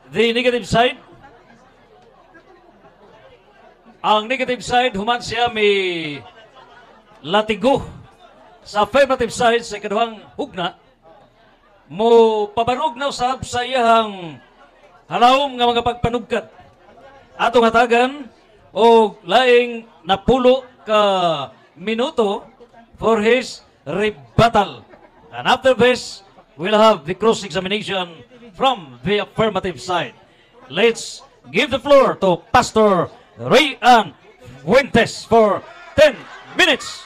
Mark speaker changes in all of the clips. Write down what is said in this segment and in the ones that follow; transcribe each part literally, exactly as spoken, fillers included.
Speaker 1: the negative side. Ang negative side, human siya may latigo. Sa affirmative side, sa ikaduhang hugna, mo pabarog na usab sa iyahang halawom nga mga pagpanugkat. Atong hatagan o laing napulo ka minuto for his rebuttal. And after this, we'll have the cross-examination from the affirmative side. Let's give the floor to Pastor Rayan Fuentes for ten minutes.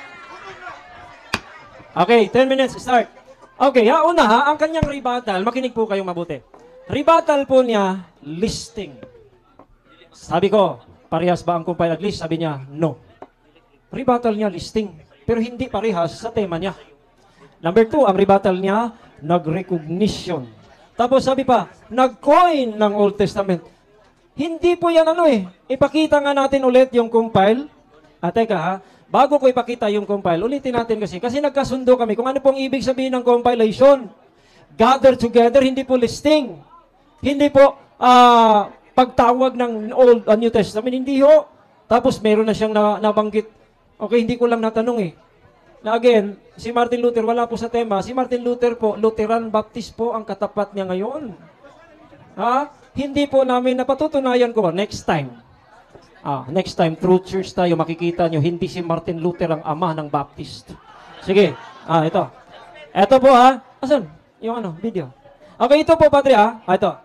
Speaker 2: Okay, ten minutes, start. Okay, ha, una ha, ang kanyang rebuttal, makinig po kayong mabuti. Rebuttal po niya, listing. Sabi ko, parehas ba ang compile at list? Sabi niya, no. Rebuttal niya, listing. Pero hindi parehas sa tema niya. Number two, ang rebuttal niya, nag-recognition. Tapos sabi pa, nag-coin ng Old Testament. Hindi po yan ano eh. Ipakita nga natin ulit yung compile. Ah, teka ha, bago ko ipakita yung compile, ulitin natin kasi. Kasi nagkasundo kami kung ano pong ibig sabihin ng compilation. Gather together, hindi po listing. Hindi po uh, pagtawag ng Old uh, New Testament, hindi ho. Tapos meron na siyang na, nabanggit. Okay, hindi ko lang natanong eh. Na again, si Martin Luther, wala po sa tema. Si Martin Luther po, Lutheran Baptist po ang katapat niya ngayon. Ha? Hindi po namin napatutunayan ko. Next time. Ah, next time, True Church tayo, makikita nyo, hindi si Martin Luther ang ama ng Baptist. Sige. Ah, ito. Ito po ha. Asan? Yung ano, video. Okay, ito po, Padre ha. Ah, ito.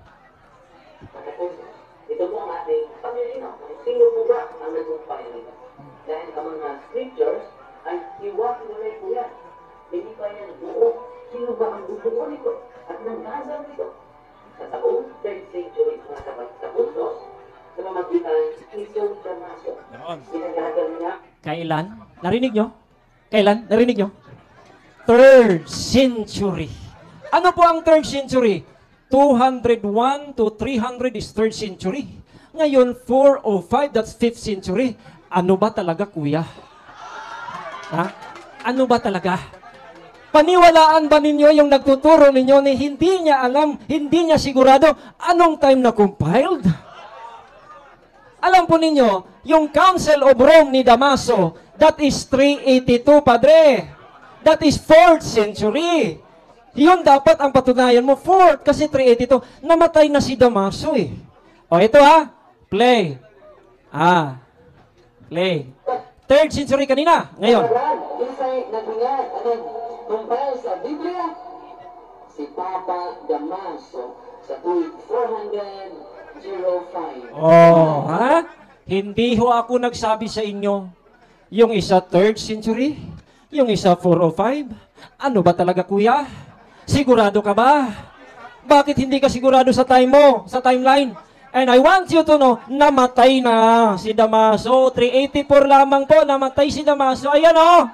Speaker 3: Ito po ang ating pamilinaw. Sino po ba ang nagsumpay nito? Dahil ang mga scriptures ay iwakulay po yan. Hindi pa yan buo. Sino ba ang bubuo nito? At nanggasal nito? Sa taong third century, mga kapatid-kapuntos, sa mamagitan ni Sir Damaso. Pinagagal niya.
Speaker 2: Kailan? Narinig nyo? Kailan? Narinig nyo? Third century. Ano po ang third century? two hundred one to three hundred is third century. Ngayon, four oh five, that's fifth century. Ano ba talaga, kuya? Ha? Ano ba talaga? Paniwalaan ba ninyo yung nagtuturo ninyo ni hindi niya alam, hindi niya sigurado anong time na compiled? Alam po ninyo, yung Council of Rome ni Damaso, that is three eighty-two, Padre. That is fourth century. Yun dapat ang patunayan mo, fourth, kasi three eighty-two. Namatay na si Damaso eh. O ito ha, play. Ah, play. Third century kanina, ngayon.
Speaker 3: Isa'y naghingan, anong compile sa Biblia? Si Papa Damaso sa tuwing four hundred five.
Speaker 2: Oh, ha? Hindi ho ako nagsabi sa inyo. Yung isa third century, yung isa four oh five. Ano ba talaga, kuya? Sigurado ka ba? Bakit hindi ka sigurado sa time mo, sa timeline? And I want you to know, namatay na si Damaso. three eighty-four lamang po, namatay si Damaso. Ayan o. Oh.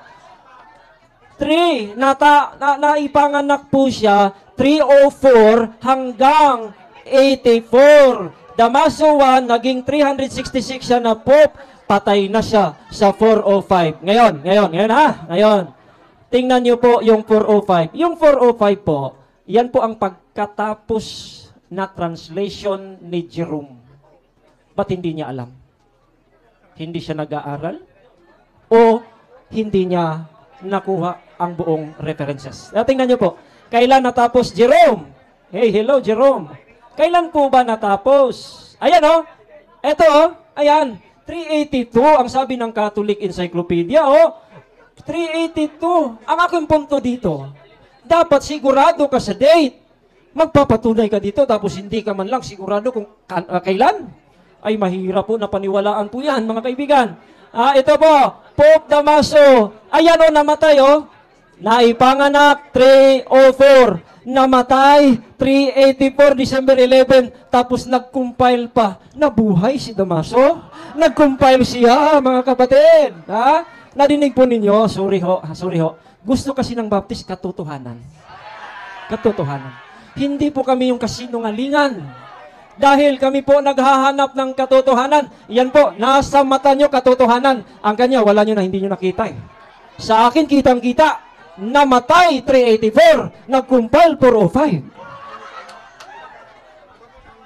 Speaker 2: three, nata, na, naipanganak po siya, three oh four hanggang eighty-four. Damaso one, naging three sixty-six siya na Pope. Patay na siya sa four oh five. Ngayon, ngayon, ngayon ha, ngayon. Tingnan niyo po yung four oh five. Yung four oh five po, yan po ang pagkatapos na translation ni Jerome. Ba't hindi niya alam? Hindi siya nag-aaral? O hindi niya nakuha ang buong references? Ah, tingnan niyo po. Kailan natapos Jerome? Hey, hello Jerome. Kailan po ba natapos? Ayan o. Oh. Eto o. Oh. Ayan. three eighty-two ang sabi ng Catholic Encyclopedia. O. Oh. three eighty-two. Ang aking punto dito, dapat sigurado ka sa date. Magpapatunay ka dito tapos hindi ka man lang sigurado kung uh, kailan. Ay mahirap po na paniwalaan po yan, mga kaibigan. Ah, ito po, Pope Damaso. Ayan o, namatay o. Naipanganak, three oh four. Namatay, three eighty-four, December eleven. Tapos nag-compile pa. Nabuhay si Damaso. Nag-compile siya, mga kapatid. Ha? Narinig po ninyo, sorry ho, sorry ho. Gusto kasi ng Baptist katotohanan. Katotohanan. Hindi po kami yung kasinungalingan. Dahil kami po naghahanap ng katotohanan. Yan po, nasa mata nyo katotohanan. Ang kanya, wala nyo na, hindi nyo nakita eh. Sa akin, kitang-kita. Namatay, three eighty-four. Nag-compile, four oh five.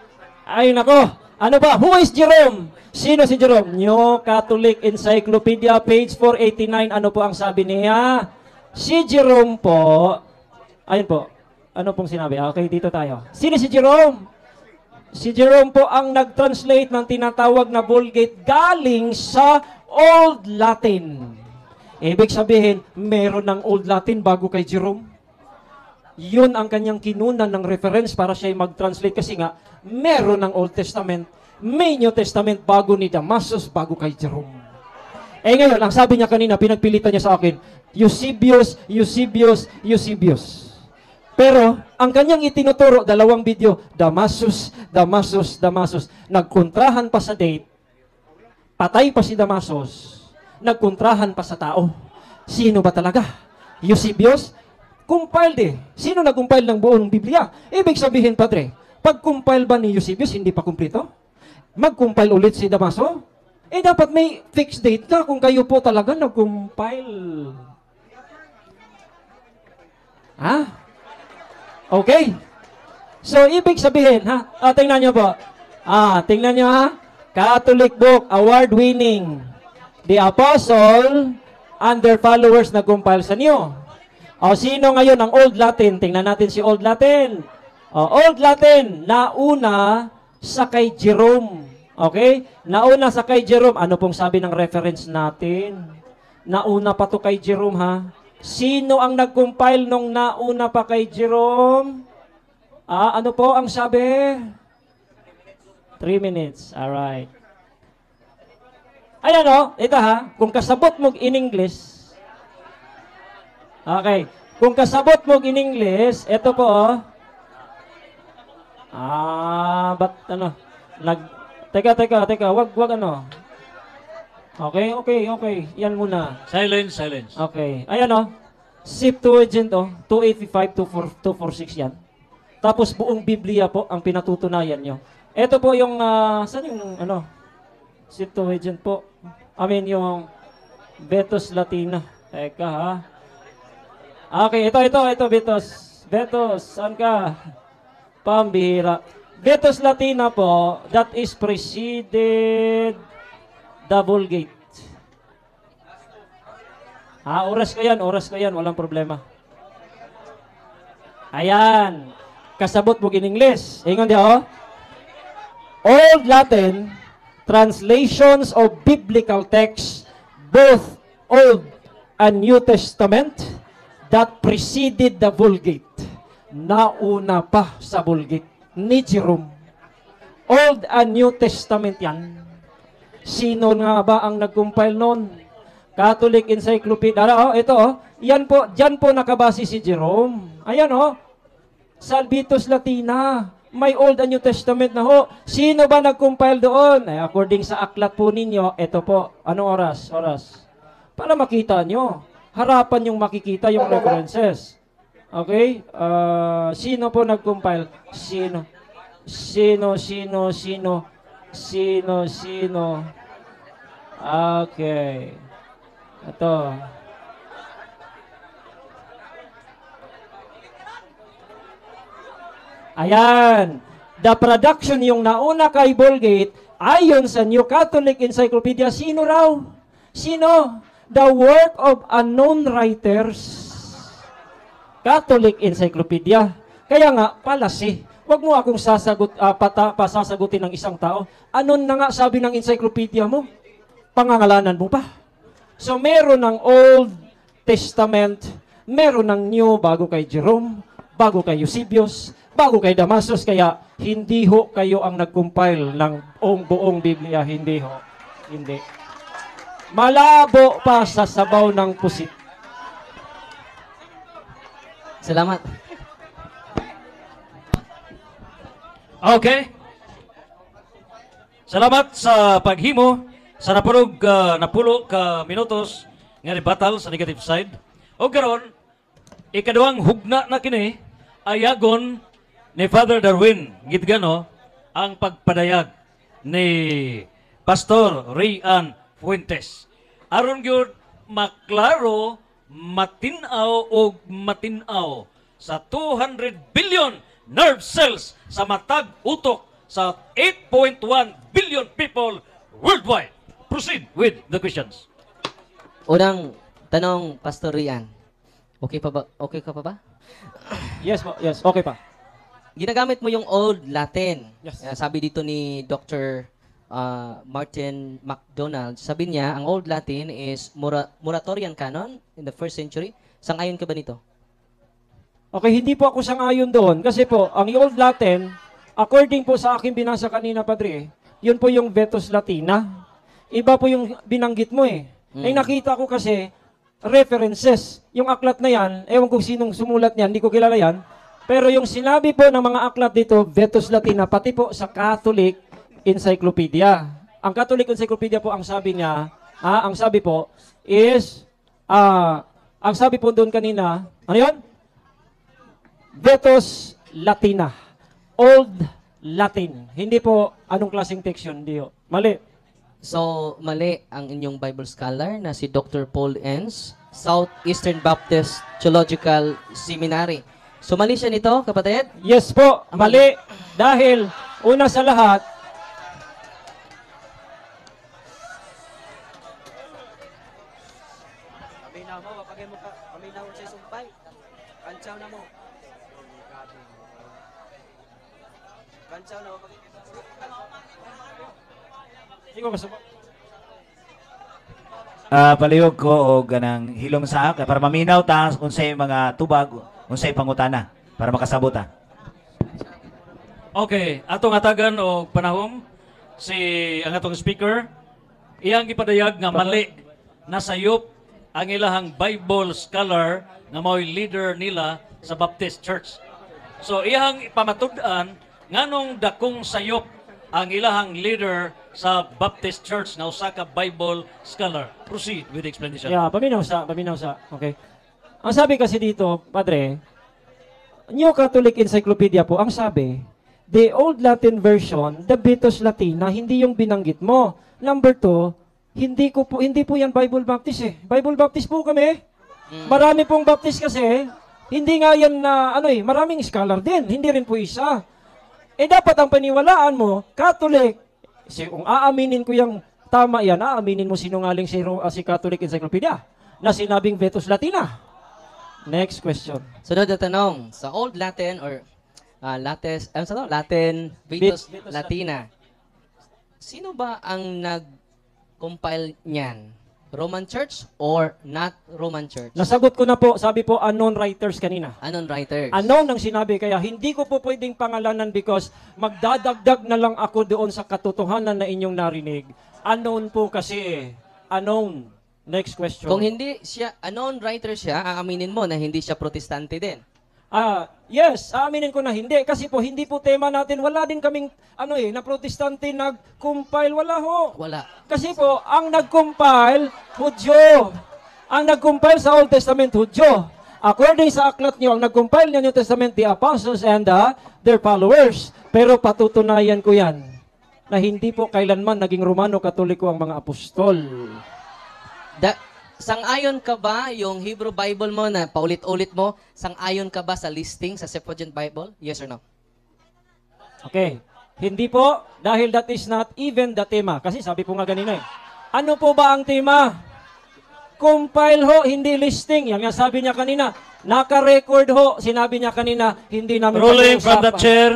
Speaker 2: Ay nako, ano ba? Who is Jerome? Sino si Jerome? New Catholic Encyclopedia, page four eighty-nine. Ano po ang sabi niya? Si Jerome po, ayun po, ano pong sinabi? Okay, dito tayo. Sino si Jerome? Si Jerome po ang nag-translate ng tinatawag na Vulgate galing sa Old Latin. Ibig sabihin, meron ng Old Latin bago kay Jerome. Yun ang kanyang kinunan ng reference para siya mag-translate kasi nga, meron ng Old Testament, may New Testament bago ni Damasus, bago kay Jerome. Eh ngayon, ang sabi niya kanina, pinagpilitan niya sa akin, Eusebius, Eusebius, Eusebius. Pero, ang kanyang itinuturo, dalawang video, Damasus, Damasus, Damasus. Nagkontrahan pa sa date, patay pa si Damasus, nagkontrahan pa sa tao. Sino ba talaga? Eusebius? Compiled eh. Sino nag-compile ng buong Biblia? Ibig sabihin, Padre, pag-compile ba ni Eusebius, hindi pa kumplito? Mag-compile ulit si Damaso? Eh, dapat may fixed date ka kung kayo po talaga nag-compile. Ha? Okay. So, ibig sabihin, ha? Ah, tingnan nyo po. Ah, tingnan nyo ha? Catholic book, award-winning. The Apostle and their followers nag-compile sa New. O, sino ngayon ang Old Latin? Tingnan natin si Old Latin. O, Old Latin, nauna sa kay Jerome. Okay? Nauna sa kay Jerome. Ano pong sabi ng reference natin? Nauna pa to kay Jerome, ha? Sino ang nag-compile nung nauna pa kay Jerome? Ah, ano po ang sabi? Three minutes. Alright. Ayan o, ito ha. Kung kasabot mo in English, okay. Kung kasabot mo in English, ito po oh. Ah, but ano? Nag, teka, teka, teka. Wag, wag ano. Okay, okay, okay. Yan muna.
Speaker 1: Silence, silence.
Speaker 2: Okay. Ayan o. Septuagint o. two eighty-five to two forty-six yan. Tapos buong Biblia po ang pinatutunayan nyo. Ito po yung, uh, saan yung, ano? Septuagint po. I mean, yung Vetus Latina. Teka ha. Okay, ito, ito, ito, Vetus. Vetus, saan ka? Pambihira. Vetus Latina po, that is preceded the Vulgate. Ah, oras ko yan, oras ko yan, walang problema. Ayan. Kasabot mo in English. Ingon di oh. Old Latin, translations of biblical texts, both Old and New Testament, that preceded the Vulgate. Nauna pa sa Vulgate ni Jerome. Old and New Testament yan. Sino nga ba ang nag-compile nun? Catholic Encyclopedia. Oh, ito oh. Yan po, diyan po nakabase si Jerome. Ayan oh. Salvitus Latina. May Old and New Testament na ho. Sino ba nag-compile doon? Ay, according sa aklat po ninyo, ito po. Anong oras? Oras. Para makita nyo. Harapan yung makikita yung references. Okay? Uh, sino po nag-compile? Sino? Sino, sino, sino? Sino, sino? Okay. Ito. Ayan. The production yung nauna kay Vulgate, ayon sa New Catholic Encyclopedia, sino raw? Sino? The work of unknown writers. Catholic Encyclopedia. Kaya nga, palasi. Huwag mo akong sasagot, uh, pata, pasasagutin ng isang tao. Ano na nga sabi ng encyclopedia mo? Pangangalanan mo pa. So, meron ng Old Testament, meron ng New bago kay Jerome, bago kay Eusebius, bago kay Damasus. Kaya, hindi ho kayo ang nag-compile ng buong, buong Biblia. Hindi ho. Hindi. Malabo pa sa sabaw ng pusit.
Speaker 4: Salamat.
Speaker 1: Okay. Salamat sa paghimo sa napulog uh, napulo ka minutos nga battle sa negative side. O karon ikaduhang hugna na kini ayagon ni Father Darwin Gitgano ang pagpadayag ni Pastor Rian Fuentes. Aron gyud maklaro, matinaw o matinaw sa two hundred billion nerve cells sa matag utok sa eight point one billion people worldwide. Proceed with the questions.
Speaker 4: Unang tanong, Pastor Rian. Okay pa ba? Okay ka pa ba?
Speaker 2: Yes po, yes, okay pa.
Speaker 4: Ginagamit mo yung Old Latin.
Speaker 2: Yes.
Speaker 4: Uh, sabi dito ni Doctor uh, Martin MacDonald, sabi niya, ang Old Latin is mora- Moratorian canon in the first century. Sang-ayon ka ba nito?
Speaker 2: Okay, hindi po ako sang-ayon doon. Kasi po, ang Old Latin, according po sa aking binasa kanina, Padre, yun po yung Vetus Latina. Iba po yung binanggit mo eh.
Speaker 4: Mm.
Speaker 2: Ay nakita ko kasi, references. Yung aklat na yan, ewan kung sinong sumulat niyan, hindi ko kilala yan. Pero yung sinabi po ng mga aklat dito, Vetus Latina, pati po sa Catholic Encyclopedia. Ang Catholic Encyclopedia po, ang sabi niya, ah, ang sabi po, is, ah, ang sabi po doon kanina, ano yun? Vetus Latina. Old Latin. Hindi po anong klaseng text yun, hindi ho. Mali.
Speaker 4: So, mali ang inyong Bible scholar na si Doctor Paul Enns, Southeastern Baptist Theological Seminary. So, mali siya nito, kapatid?
Speaker 2: Yes po, mali. Dahil, una sa lahat,
Speaker 4: Paminaw mo, kapag mo ka, paminaw sa sumpay. Kantsaw na mo. Kantsaw na mo.
Speaker 2: hindi ko masama.
Speaker 5: Ah, palihog ko o ganang hilom saaka para maminaw ta unsay mga tubag, unsay pangutana para makasabot ta.
Speaker 1: Okay, atong atagan o panahon si ang atong speaker iyang gipadayag nga mali nasayop ang ilahang Bible scholar nga mao'y leader nila sa Baptist Church. So iyang ipamatud-an nganong dakong sayop ang ilahang leader sa Baptist Church na usa ka Bible scholar. Proceed with the explanation.
Speaker 2: Yeah, paminaw sa, paminaw sa. Okay. Ang sabi kasi dito, Padre, New Catholic Encyclopedia po, ang sabi, the Old Latin version, the Vetus Latina, hindi yung binanggit mo. Number two, hindi ko po, hindi po yan Bible Baptist eh. Bible Baptist po kami. Marami pong Baptist kasi, hindi nga yan na, ano eh, maraming scholar din, hindi rin po isa. Eh dapat ang paniwalaan mo, Catholic, si, kung aaminin ko yung tama yan, aaminin mo sinungaling si, uh, si Catholic Encyclopedia na sinabing Vetus Latina. Next question.
Speaker 4: Sunod na tanong, sa Old Latin or uh, Latin, ano sa to? Latin Vetus
Speaker 2: Vetus
Speaker 4: Latina. Sino ba ang nag-compile niyan? Roman Church or not Roman Church?
Speaker 2: Nasagot ko na po, sabi po, unknown writers kanina.
Speaker 4: Anon writers?
Speaker 2: Unknown ang sinabi, kaya hindi ko po pwedeng pangalanan because magdadagdag na lang ako doon sa katotohanan na inyong narinig. Unknown po kasi, unknown. Next question.
Speaker 4: Kung hindi siya, anon writer siya, aaminin mo na hindi siya protestante din.
Speaker 2: Ah, yes, aaminin ko na hindi kasi po hindi po tema natin. Wala din kaming ano eh, na protestante nag-compile, wala ho.
Speaker 4: Wala.
Speaker 2: Kasi po ang nag-compile Hudyo. Ang nag-compile sa Old Testament Hudyo. According sa aklat niyo, ang nag-compile ng New Testament the apostles and uh, their followers. Pero patutunayan ko 'yan na hindi po kailanman naging Romano Katoliko ang mga apostol.
Speaker 4: Da, sang-ayon ka ba yung Hebrew Bible mo na paulit-ulit mo? Sang-ayon ka ba sa listing sa Septuagint Bible? Yes or no?
Speaker 2: Okay. Hindi po, dahil that is not even the tema. Kasi sabi po nga ganina eh. Ano po ba ang tema? Compile ho, hindi listing. Yan nga sabi niya kanina. Naka-record ho, sinabi niya kanina, hindi namin
Speaker 1: Ruling from the
Speaker 2: pag-uusapan.
Speaker 1: chair.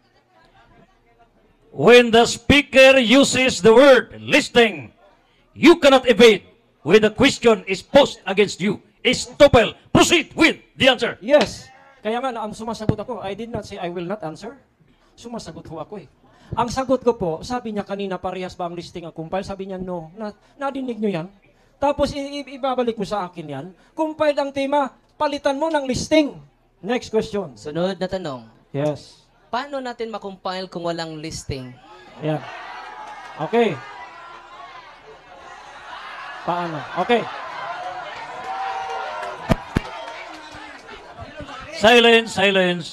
Speaker 1: When the speaker uses the word listing, you cannot evade when the question is posed against you. Estoppel. Proceed with the answer.
Speaker 2: Yes. Kaya nga, ang sumasagot ako, I did not say I will not answer. Sumasagot ho ako eh. Ang sagot ko po, sabi niya kanina, parehas ba ang listing ang compile? Sabi niya, no. Na, nadinig niyo yan? Tapos i- i- ibabalik mo sa akin yan. Compile ang tema, palitan mo ng listing. Next question.
Speaker 4: Sunod na tanong.
Speaker 2: Yes.
Speaker 4: Paano natin makompile kung walang listing?
Speaker 2: Yeah. Okay. Paano? Okay.
Speaker 1: Silence, silence.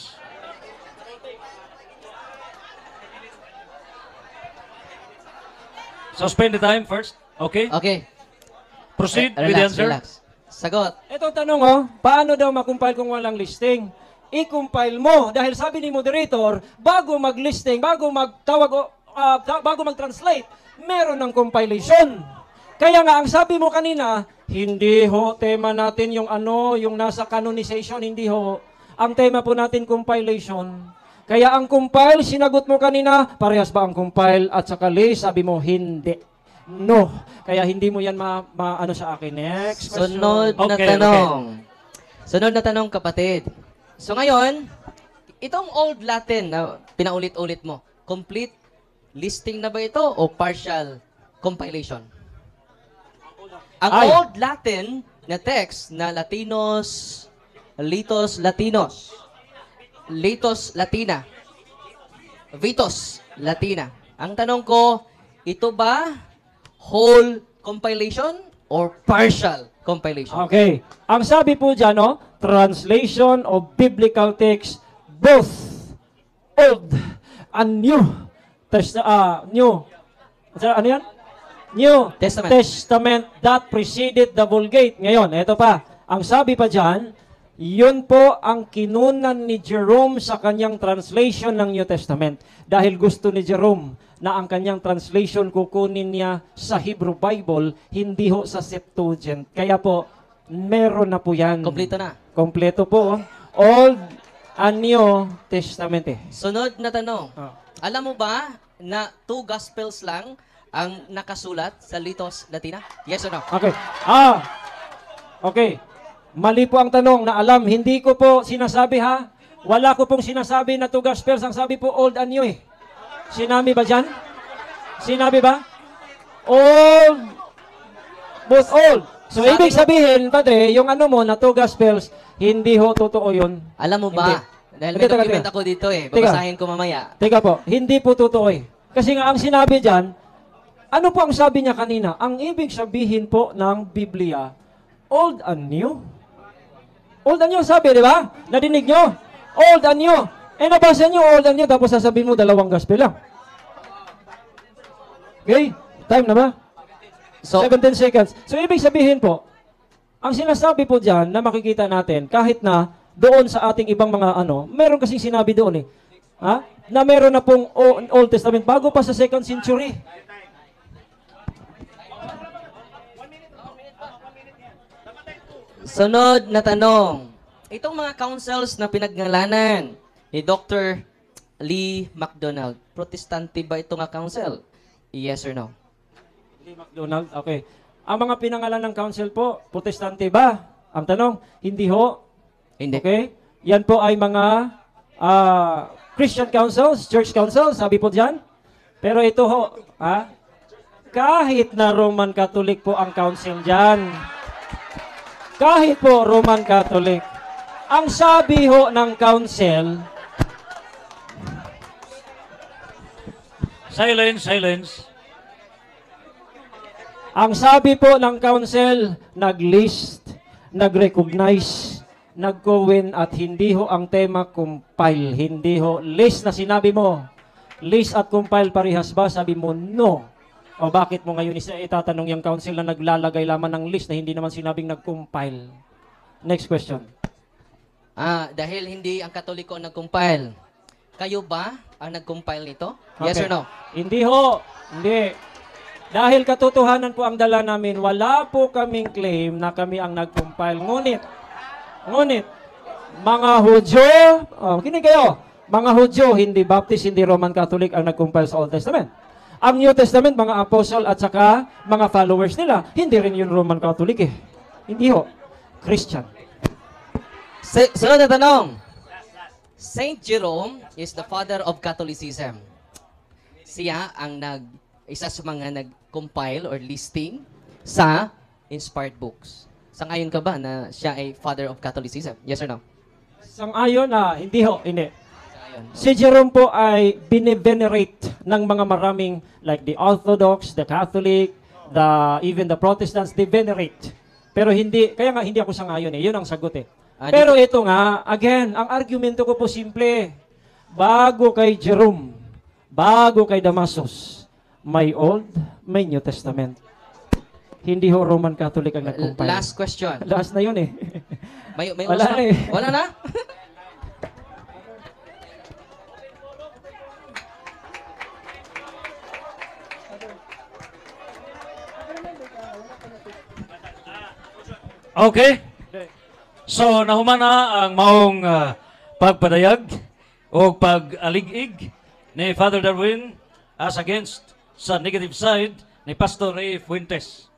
Speaker 1: Suspend the time first. Okay?
Speaker 4: Okay.
Speaker 1: Proceed
Speaker 4: Eh,
Speaker 1: with the
Speaker 4: relax,
Speaker 1: answer.
Speaker 4: relax. Sagot.
Speaker 2: Ito tanong oh, paano daw makumpile kung walang listing? i-compile mo. Dahil sabi ni moderator, bago mag-listing, bago magtawag, o, ah, ta- bago mag-translate, meron ng compilation. Kaya nga, ang sabi mo kanina, hindi ho, tema natin yung ano, yung nasa canonization, hindi ho. Ang tema po natin, compilation. Kaya ang compile, sinagot mo kanina, parehas ba ang compile at saka list? Sabi mo, hindi. No. Kaya hindi mo yan ma, ma ano sa akin. Next question.
Speaker 4: Sunod na
Speaker 1: Okay,
Speaker 4: tanong. Sunod na tanong, kapatid. So ngayon, itong Old Latin na pinaulit-ulit mo, complete listing na ba ito o partial compilation? Ang
Speaker 2: Ay.
Speaker 4: Old Latin na text na Latinos, Litos Latinos, Litos Latina, Vitos Latina. Ang tanong ko, ito ba whole compilation or partial compilation?
Speaker 2: Okay. Ang sabi po dyan, no, translation of biblical text, both Old and New. Test, uh, New. Ano yan? New
Speaker 4: Testament.
Speaker 2: Testament that preceded the Vulgate. Ngayon, ito pa. Ang sabi pa dyan, yun po ang kinunan ni Jerome sa kanyang translation ng New Testament. Dahil gusto ni Jerome na ang kanyang translation kukunin niya sa Hebrew Bible, hindi ho sa Septuagint. Kaya po, meron na po yan.
Speaker 4: Kompleto na.
Speaker 2: Kompleto po. Old and New Testament eh.
Speaker 4: Sunod na tanong.
Speaker 2: Ah.
Speaker 4: Alam mo ba na two gospels lang ang nakasulat sa Litos Latina? Yes or no?
Speaker 2: Okay. Ah. Okay. Mali po ang tanong na alam. Hindi ko po sinasabi ha. Wala ko pong sinasabi na two gospels. Ang sabi po old and new eh. Sinabi ba dyan? Sinabi ba? Old. Both old. So,
Speaker 4: Sabi
Speaker 2: ibig
Speaker 4: mo-
Speaker 2: sabihin, padre, yung ano mo na two gospels, hindi ho totoo yun.
Speaker 4: Alam mo ba?
Speaker 2: Hindi.
Speaker 4: Dahil
Speaker 2: Teka,
Speaker 4: may
Speaker 2: teka,
Speaker 4: document
Speaker 2: teka.
Speaker 4: ako dito eh.
Speaker 2: Teka.
Speaker 4: Babasahin ko mamaya.
Speaker 2: Teka po, hindi po totoo eh. Kasi nga ang sinabi dyan, ano po ang sabi niya kanina? Ang ibig sabihin po ng Biblia, old and new. Old and new sabi, di ba? Nadinig nyo? Old and new. Eh nabasa nyo old and new, tapos sasabihin mo dalawang gospel lang. Okay? Time na ba?
Speaker 4: So,
Speaker 2: seventeen seconds. So, ibig sabihin po, ang sinasabi po dyan na makikita natin, kahit na doon sa ating ibang mga ano, meron kasing sinabi doon eh, ha? Na meron na pong O- Old Testament bago pa sa second century.
Speaker 4: sunod na tanong. Itong mga councils na pinaggalanan ni Doctor Lee MacDonald, protestante ba ito nga council? Yes or no?
Speaker 2: Lee MacDonald, okay. Ang mga pinangalan ng council po, protestante ba? Ang tanong, hindi ho.
Speaker 4: Hindi.
Speaker 2: Okay? Yan po ay mga ah, Christian councils, church councils, sabi po dyan. Pero ito ho, ha? Kahit na Roman Catholic po ang council dyan. Kahit po Roman Catholic. Ang sabi ho ng council,
Speaker 1: Silence, silence.
Speaker 2: ang sabi po ng council, nag-list, nag-recognize, nag-go-in at hindi ho ang tema compile. Hindi ho list na sinabi mo. List at compile parehas ba? Sabi mo, no. O bakit mo ngayon isa itatanong yung council na naglalagay lamang ng list na hindi naman sinabing nag-compile? Next question.
Speaker 4: Ah, dahil hindi ang Katoliko ang nag-compile. Kayo ba ang nag-compile nito? Yes
Speaker 2: Okay.
Speaker 4: or no?
Speaker 2: Hindi ho. Hindi. Dahil katotohanan po ang dala namin, wala po kaming claim na kami ang nag-compile. Ngunit, ngunit, mga Hudyo, oh, kinig kayo, mga Hudyo, hindi Baptist, hindi Roman Catholic ang nag-compile sa Old Testament. Ang New Testament, mga apostle at saka mga followers nila, hindi rin yun Roman Catholic eh. Hindi ho. Christian.
Speaker 4: Sa- Sunod na tanong. Saint Jerome is the father of Catholicism. Siya ang nag isa sa mga nag-compile or listing sa inspired books. Sangayon ka ba na siya ay father of Catholicism? Yes or no?
Speaker 2: Sang-ayon na, hindi ho, hindi.
Speaker 4: Sangayon.
Speaker 2: Si Jerome po ay bine-venerate ng mga maraming like the Orthodox, the Catholic, the even the Protestants, they venerate. Pero hindi, kaya nga hindi ako sang-ayon eh. Yun ang sagot eh.
Speaker 4: Ah,
Speaker 2: Pero ito nga, again, ang argumento ko po simple. Bago kay Jerome, bago kay Damasus, may Old, may New Testament. Hindi ho Roman Catholic ang nag-compile.
Speaker 4: Last question.
Speaker 2: Last na yun eh.
Speaker 4: May, may
Speaker 2: Wala
Speaker 4: usap?
Speaker 2: na eh.
Speaker 4: Wala na?
Speaker 1: Okay. So nahuman na ang maong ah, pagpadayag o pag-alig-ig ni Father Darwin as against sa negative side ni Pastor Ray Fuentes.